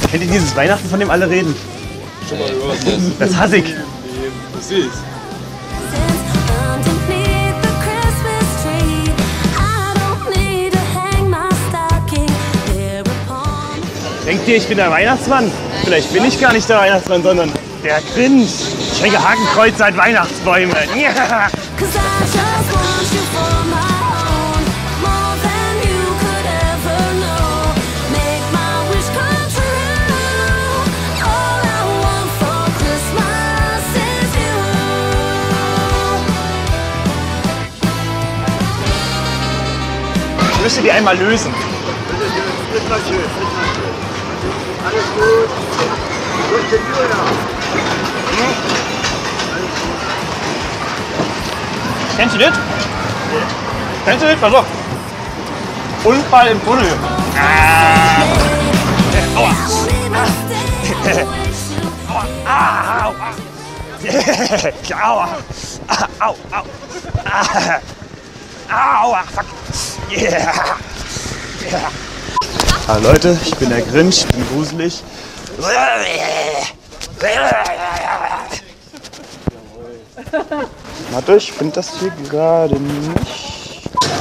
Kennt ihr dieses Weihnachten, von dem alle reden? Schon mal gehört. Das hasse ich. Das ist. Denkt ihr, ich bin der Weihnachtsmann? Vielleicht bin ich gar nicht der Weihnachtsmann, sondern der Grinch. Ich hänge Hakenkreuze an Weihnachtsbäume. Ja. Ich müsste die einmal lösen. Alles gut. Durch den Julia. Kennst du das? Kennst du das? Pass auf. Unfall im Tunnel. Aua. Aua. Aua. Au. Au. Aua. Fuck. Yeah. Hallo Leute, ich bin der Grinch, ich bin gruselig. Warte, ich finde das hier gerade nicht.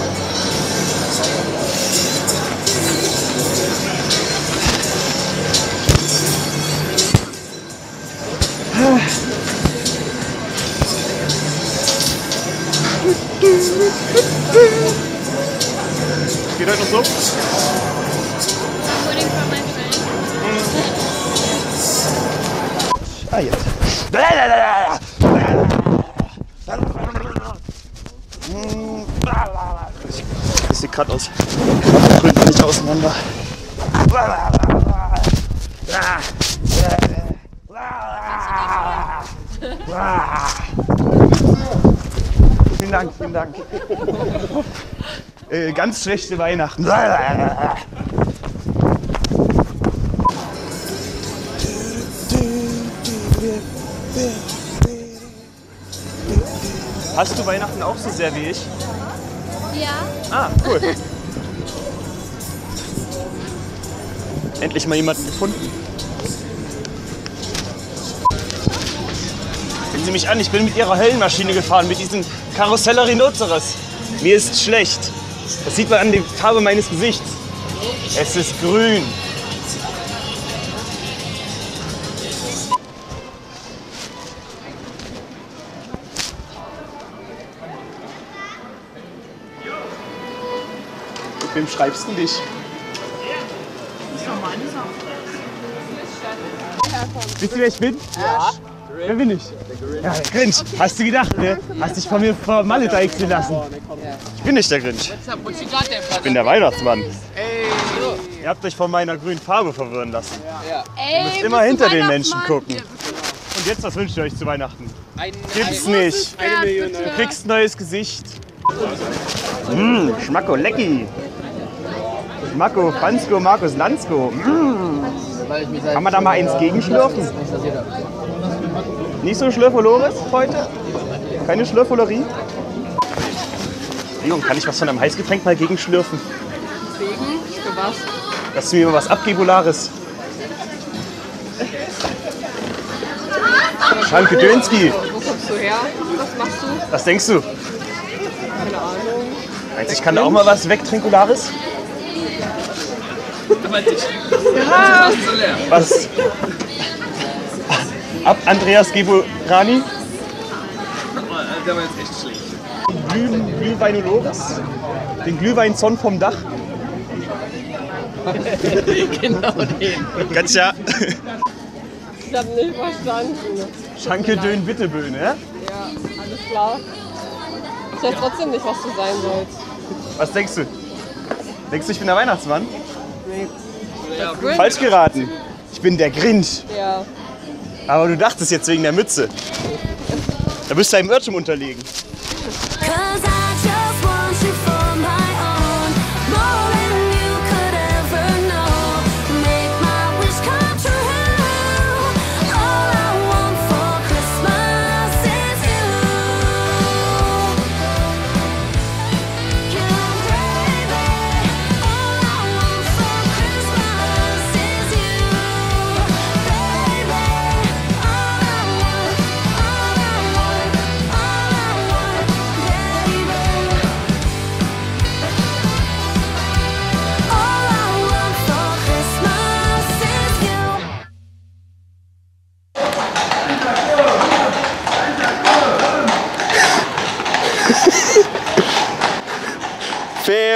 Geht euch noch so? Ah, jetzt. Das sieht gerade aus. Das bringt nicht auseinander. Vielen Dank, vielen Dank. Ganz schlechte Weihnachten. Hast du Weihnachten auch so sehr wie ich? Ja. Ah, cool. Endlich mal jemanden gefunden. Sehen Sie mich an, ich bin mit Ihrer Höllenmaschine gefahren, mit diesem Karussell Rhinoceros. Mir ist schlecht. Das sieht man an der Farbe meines Gesichts. Es ist grün. Mit wem schreibst du dich? Wisst ihr, wer ich bin? Ja. Wer bin ich? Ja, der Grinch. Hast du gedacht, ne? Hast dich von mir vermaledeichseln lassen. Ich bin nicht der Grinch. Ich bin der Weihnachtsmann. Ihr habt euch von meiner grünen Farbe verwirren lassen. Ihr müsst immer hinter den Menschen gucken. Und jetzt, was wünscht ihr euch zu Weihnachten? Gibt's nicht. Du kriegst ein neues Gesicht. Schmacko, lecki. Schmacko, Franzko, Markus, Lanzko. Kann man da mal eins gegenschlürfen? Nicht so Schlürfolores heute? Keine Schlürfolerie? Leon, kann ich was von einem Heißgetränk mal gegenschlürfen? Wegen? Für was? Dass du mir mal was abgebulares. Schanke Dönski. Wo kommst du her? Was machst du? Was denkst du? Keine Ahnung. Meinst du, ich kann da auch mal was wegtrinkulares? Ja. Was? Ab Andreas Geborani? Der war jetzt echt schlecht. Glühweinoloris? Den Glühweinzonn vom Dach? Genau den. Ganz ja. Ich hab nicht verstanden. Schanke Dön Bitteböen, ja? Ja, alles klar. Ich weiß trotzdem nicht, was du sein sollst. Was denkst du? Denkst du, ich bin der Weihnachtsmann? Nee. Falsch geraten. Ich bin der Grinch. Ja. Aber du dachtest jetzt wegen der Mütze. Da bist du einem Irrtum unterlegen.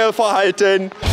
Fehlverhalten.